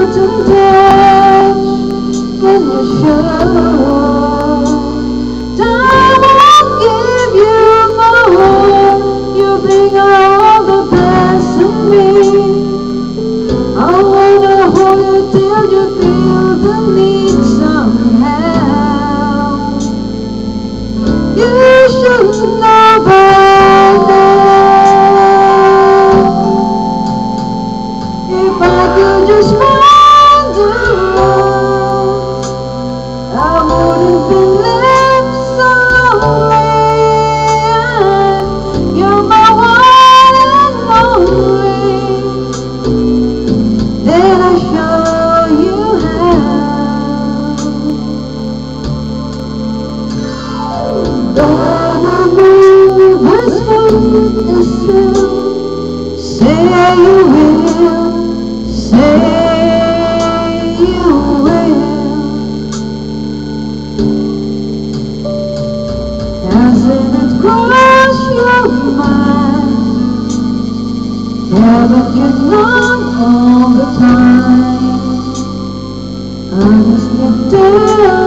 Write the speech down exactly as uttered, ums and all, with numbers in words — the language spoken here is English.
certain touch when you show. Time won't give you more. You bring all the best in me. I wanna hold you till you feel the need somehow. You should know by now. If I could just find the love, I wouldn't be left so lonely. You're my one and only. Then I show you how. Don't I move as fast as you say you will, say you will. Hasn't it crossed your mind? Yeah, but you're not all the time. I just need to